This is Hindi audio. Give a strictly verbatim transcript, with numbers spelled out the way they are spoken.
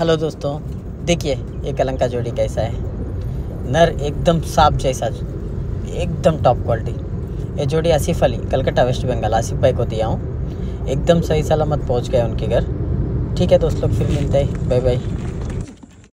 हेलो दोस्तों, देखिए ये कलंक का जोड़ी कैसा है। नर एकदम सांप जैसा, एकदम टॉप क्वालिटी। ये जोड़ी आसिफ अली, कलकत्ता वेस्ट बंगाल, आसिफ भाई को दिया हूँ। एकदम सही सलामत पहुँच गए उनके घर। ठीक है दोस्त लोग, फिर मिलते हैं। Bye bye.